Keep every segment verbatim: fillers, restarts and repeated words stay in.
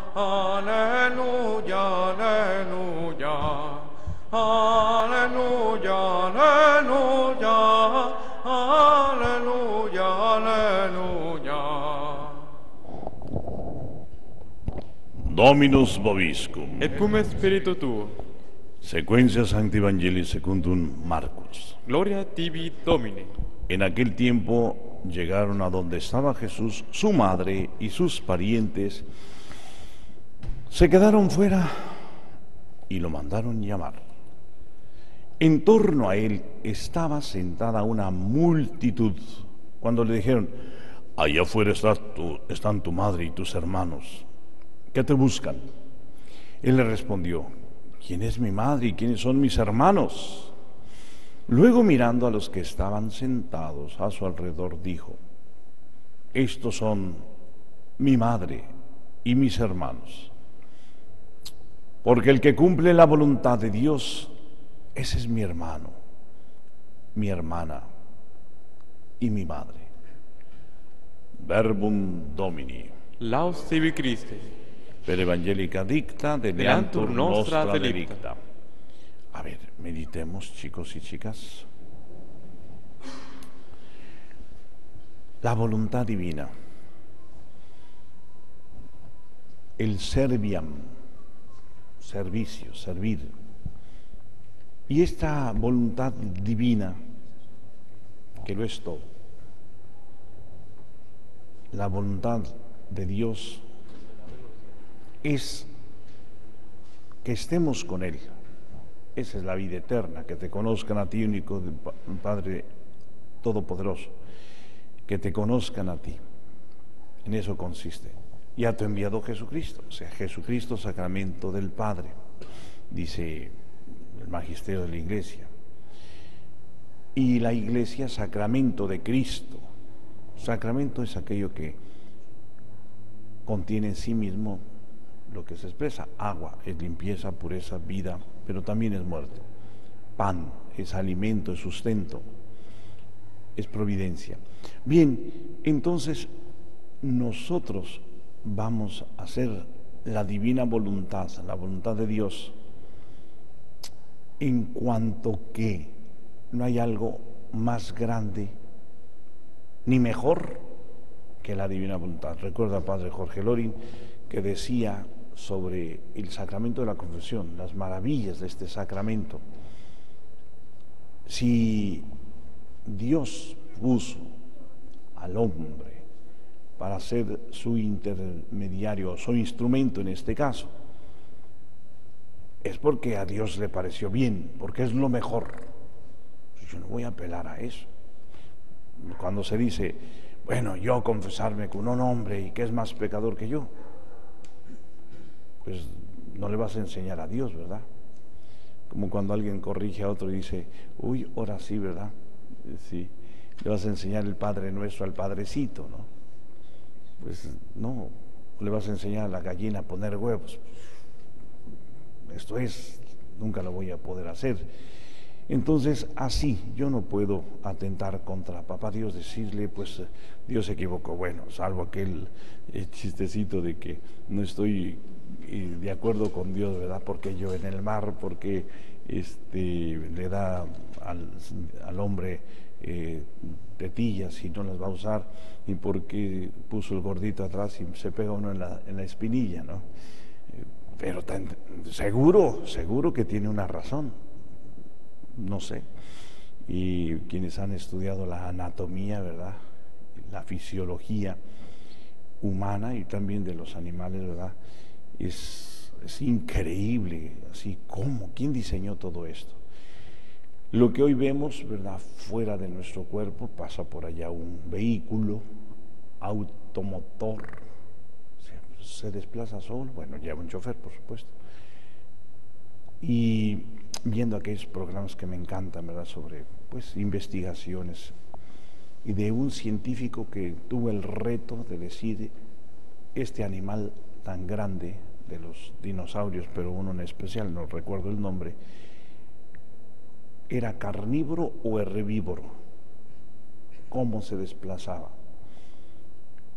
aleluya, aleluya, aleluya, aleluya, aleluya, aleluya. Dominus vobiscum. Et cum spiritu tuo. Sequentia Sancti Evangelii secundum Marcus. Gloria tibi, Domine. En aquel tiempo llegaron a donde estaba Jesús, su madre y sus parientes. Se quedaron fuera y lo mandaron llamar. En torno a él estaba sentada una multitud. Cuando le dijeron, allá afuera está tu, están tu madre y tus hermanos, ¿qué te buscan? Él le respondió, ¿quién es mi madre y quiénes son mis hermanos? Luego, mirando a los que estaban sentados a su alrededor, dijo, estos son mi madre y mis hermanos. Porque el que cumple la voluntad de Dios, ese es mi hermano, mi hermana y mi madre. Verbum Domini. Laus tibi Christe. Per evangelica dicta de Deantur nostra delicta. delicta. A ver, meditemos, chicos y chicas. La voluntad divina, el serviam, servicio, servir. Y esta voluntad divina, que lo es todo, la voluntad de Dios es que estemos con Él. Esa es la vida eterna, que te conozcan a ti, único Padre Todopoderoso, que te conozcan a ti. En eso consiste. Ya te ha enviado Jesucristo, o sea, Jesucristo, sacramento del Padre, dice el magisterio de la Iglesia. Y la Iglesia, sacramento de Cristo. Sacramento es aquello que contiene en sí mismo lo que se expresa. Agua es limpieza, pureza, vida, pero también es muerte. Pan es alimento, es sustento, es providencia. Bien, entonces nosotros vamos a hacer la divina voluntad, la voluntad de Dios, en cuanto que no hay algo más grande ni mejor que la divina voluntad. Recuerda, Padre Jorge Lorin, que decía sobre el sacramento de la confesión, las maravillas de este sacramento. Si Dios puso al hombre para ser su intermediario, su instrumento en este caso, es porque a Dios le pareció bien, porque es lo mejor. Yo no voy a apelar a eso. Cuando se dice, bueno, yo confesarme con un hombre y que es más pecador que yo, pues no le vas a enseñar a Dios, ¿verdad? Como cuando alguien corrige a otro y dice, uy, ahora sí, ¿verdad? Sí, le vas a enseñar el Padre Nuestro al padrecito, ¿no? Pues no, le vas a enseñar a la gallina a poner huevos. Esto es, nunca lo voy a poder hacer. Entonces, así, yo no puedo atentar contra Papá Dios, decirle, pues, Dios se equivocó. Bueno, salvo aquel eh, chistecito de que no estoy eh, de acuerdo con Dios, ¿verdad? Porque yo en el mar, porque este, le da al, al hombre eh, tetillas y no las va a usar, y porque puso el gordito atrás y se pega uno en la, en la espinilla, ¿no? Pero tan, seguro, seguro que tiene una razón. No sé, y quienes han estudiado la anatomía, ¿verdad?, la fisiología humana y también de los animales, ¿verdad?, es, es increíble, así como, ¿quién diseñó todo esto? Lo que hoy vemos, ¿verdad?, fuera de nuestro cuerpo, pasa por allá un vehículo automotor, se, se desplaza solo, bueno, lleva un chofer, por supuesto, y viendo aquellos programas que me encantan, ¿verdad?, sobre pues investigaciones, y de un científico que tuvo el reto de decir, este animal tan grande de los dinosaurios, pero uno en especial, no recuerdo el nombre, ¿era carnívoro o herbívoro? ¿Cómo se desplazaba?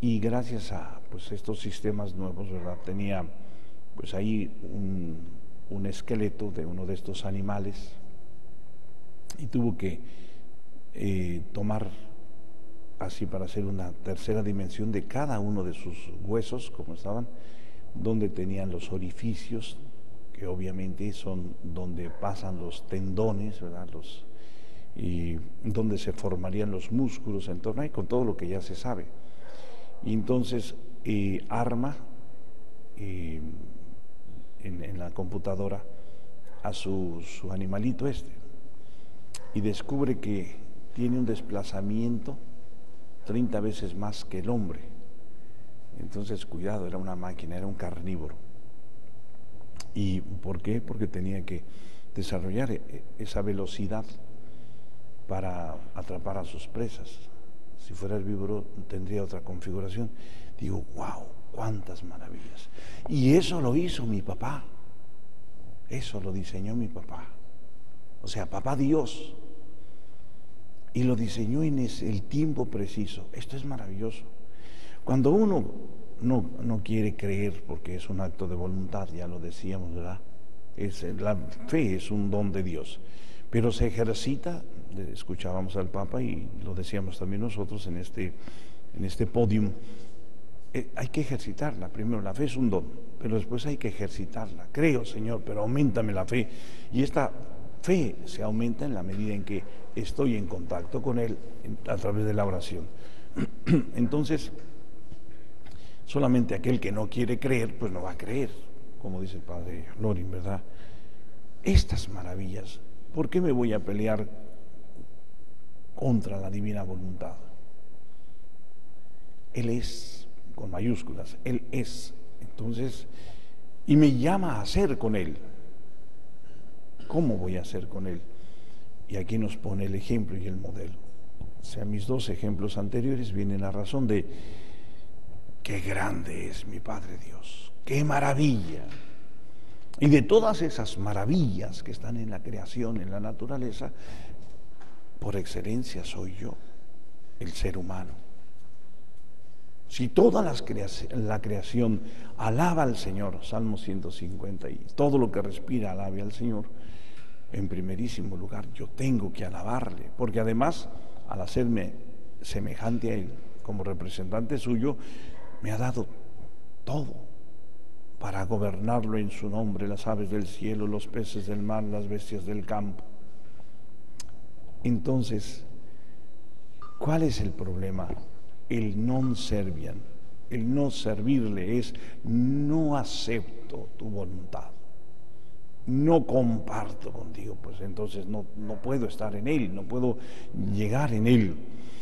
Y gracias a pues estos sistemas nuevos, ¿verdad? Tenía pues ahí un, un esqueleto de uno de estos animales y tuvo que eh, tomar así para hacer una tercera dimensión de cada uno de sus huesos, como estaban, donde tenían los orificios, que obviamente son donde pasan los tendones, ¿verdad? Los, y donde se formarían los músculos en torno ahí, con todo lo que ya se sabe. Y entonces eh, arma eh, en, en la computadora a su, su animalito este y descubre que tiene un desplazamiento treinta veces más que el hombre. Entonces, cuidado, era una máquina, era un carnívoro. ¿Y por qué? Porque tenía que desarrollar esa velocidad para atrapar a sus presas. Si fuera herbívoro tendría otra configuración. Digo, wow, cuántas maravillas. Y eso lo hizo mi papá. Eso lo diseñó mi papá. O sea, papá Dios. Y lo diseñó en el tiempo preciso. Esto es maravilloso. Cuando uno no, no quiere creer, porque es un acto de voluntad, ya lo decíamos, ¿verdad? Es, la fe es un don de Dios, pero se ejercita, escuchábamos al Papa y lo decíamos también nosotros en este, en este podium, eh, hay que ejercitarla. Primero, la fe es un don, pero después hay que ejercitarla. Creo, Señor, pero auméntame la fe. Y esta fe se aumenta en la medida en que estoy en contacto con Él a través de la oración. Entonces, solamente aquel que no quiere creer, pues no va a creer, como dice el padre Lorin, ¿verdad? Estas maravillas, ¿por qué me voy a pelear contra la divina voluntad? Él es, con mayúsculas, Él es. Entonces, y me llama a hacer con Él. ¿Cómo voy a hacer con Él? Y aquí nos pone el ejemplo y el modelo. O sea, mis dos ejemplos anteriores vienen a razón de qué grande es mi Padre Dios, qué maravilla. Y de todas esas maravillas que están en la creación, en la naturaleza, por excelencia soy yo, el ser humano. Si toda las creación, la creación alaba al Señor, Salmo ciento cincuenta, y todo lo que respira alabe al Señor, en primerísimo lugar yo tengo que alabarle, porque además, al hacerme semejante a Él, como representante suyo, me ha dado todo para gobernarlo en su nombre, las aves del cielo, los peces del mar, las bestias del campo. Entonces, ¿cuál es el problema? El non serviam, el no servirle es no acepto tu voluntad, no comparto contigo, pues entonces no, no puedo estar en Él, no puedo llegar en Él.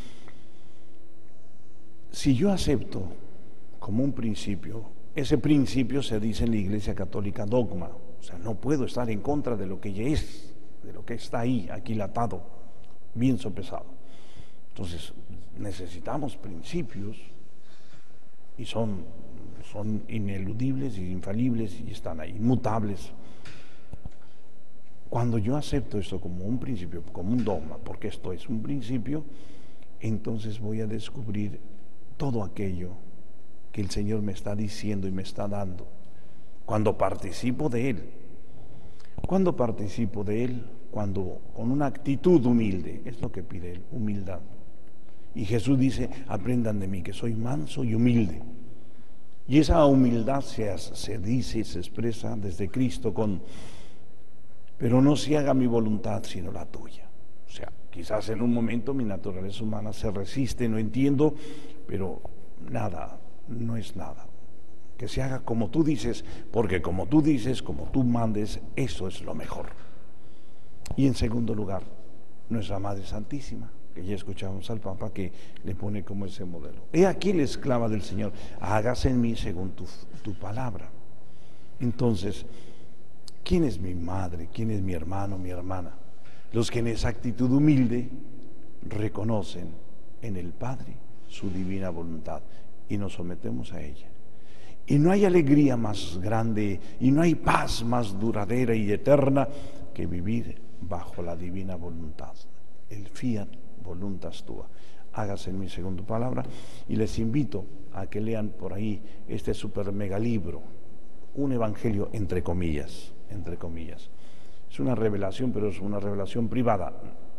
Si yo acepto como un principio, ese principio se dice en la Iglesia Católica dogma, o sea, no puedo estar en contra de lo que ya es, de lo que está ahí, aquilatado, bien sopesado. Entonces, necesitamos principios y son, son ineludibles y infalibles y están ahí, inmutables. Cuando yo acepto esto como un principio, como un dogma, porque esto es un principio, entonces voy a descubrir todo aquello que el Señor me está diciendo y me está dando. Cuando participo de Él, cuando participo de Él, cuando con una actitud humilde, es lo que pide Él, humildad. Y Jesús dice, aprendan de mí que soy manso y humilde. Y esa humildad se, se dice y se expresa desde Cristo con, pero no se haga mi voluntad sino la tuya. O sea, quizás en un momento mi naturaleza humana se resiste, no entiendo, pero nada, no es nada. Que se haga como tú dices, porque como tú dices, como tú mandes, eso es lo mejor. Y en segundo lugar, nuestra Madre Santísima, que ya escuchamos al Papa que le pone como ese modelo. He aquí la esclava del Señor, hágase en mí según tu, tu palabra. Entonces, ¿quién es mi madre? ¿Quién es mi hermano, mi hermana? Los que en esa actitud humilde reconocen en el Padre su divina voluntad y nos sometemos a ella. Y no hay alegría más grande y no hay paz más duradera y eterna que vivir bajo la divina voluntad, el fiat voluntas tua. hágase en mí según tu palabra, y les invito a que lean por ahí este super mega libro, un evangelio entre comillas, entre comillas. Es una revelación, pero es una revelación privada.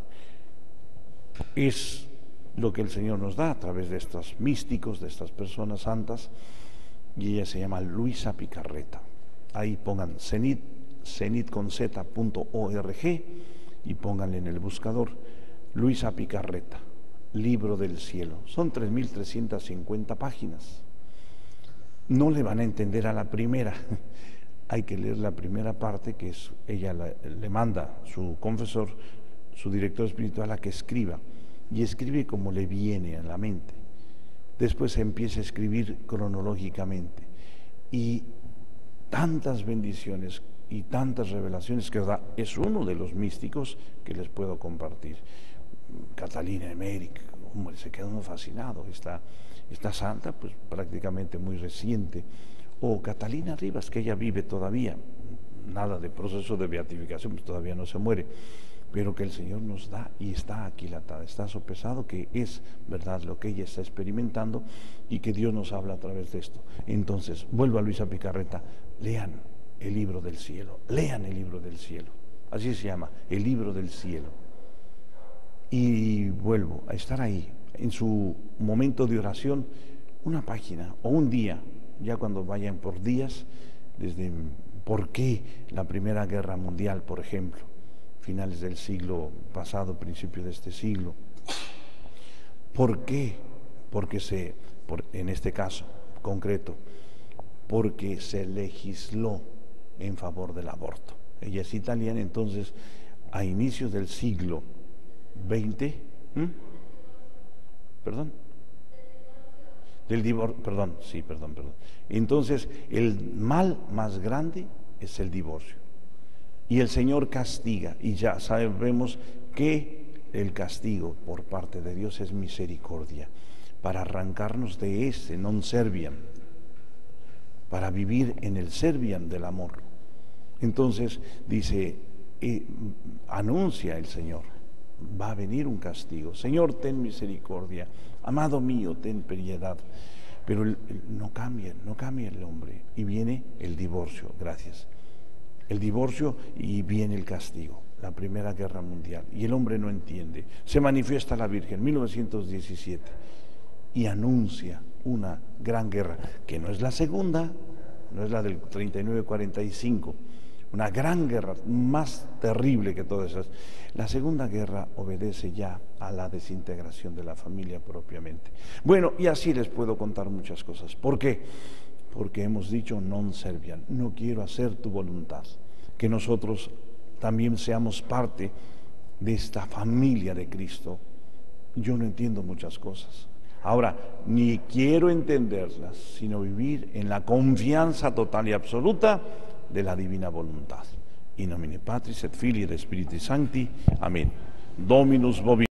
Es lo que el Señor nos da a través de estos místicos, de estas personas santas, y ella se llama Luisa Picarreta. Ahí pongan cenit, cenit con z punto org y pónganle en el buscador Luisa Picarreta, Libro del Cielo. Son tres mil trescientas cincuenta páginas. No le van a entender a la primera. Hay que leer la primera parte, que es ella la, le manda su confesor, su director espiritual, a que escriba, y escribe como le viene a la mente. Después empieza a escribir cronológicamente, y tantas bendiciones y tantas revelaciones que da. Es uno de los místicos que les puedo compartir. Catalina Emmerich, hombre, se queda uno fascinado. Esta, esta santa, pues prácticamente muy reciente. O Catalina Rivas, que ella vive todavía, nada de proceso de beatificación, pues todavía no se muere, pero que el Señor nos da, y está aquilatada, está sopesado, que es verdad lo que ella está experimentando, y que Dios nos habla a través de esto. Entonces, vuelvo a Luisa Picarreta, lean el libro del cielo, lean el libro del cielo, así se llama, el libro del cielo. Y vuelvo a estar ahí, en su momento de oración, una página o un día, ya cuando vayan por días, desde por qué la Primera Guerra Mundial, por ejemplo, finales del siglo pasado, principio de este siglo. ¿Por qué? Porque se, por, en este caso concreto, porque se legisló en favor del aborto. Ella es italiana, entonces a inicios del siglo veinte, ¿hmm? perdón, del divorcio, perdón, sí, perdón, perdón. Entonces, el mal más grande es el divorcio. Y el Señor castiga, y ya sabemos que el castigo por parte de Dios es misericordia, para arrancarnos de ese non serviam, para vivir en el serviam del amor. Entonces, dice, eh, anuncia el Señor, va a venir un castigo. Señor, ten misericordia. Amado mío, ten piedad. Pero el, el, no cambia, no cambia el hombre. Y viene el divorcio, gracias. El divorcio, y viene el castigo, la Primera Guerra Mundial. Y el hombre no entiende. Se manifiesta la Virgen, mil novecientos diecisiete, y anuncia una gran guerra, que no es la segunda, no es la del treinta y nueve cuarenta y cinco, una gran guerra, más terrible que todas esas. La Segunda Guerra obedece ya a la desintegración de la familia propiamente. Bueno, y así les puedo contar muchas cosas. ¿Por qué? Porque hemos dicho non serviam, no quiero hacer tu voluntad. Que nosotros también seamos parte de esta familia de Cristo. Yo no entiendo muchas cosas. Ahora, ni quiero entenderlas, sino vivir en la confianza total y absoluta de la divina voluntad. In nomine Patris et Filii et Spiritus Sancti. Amén. Dominus vobiscum.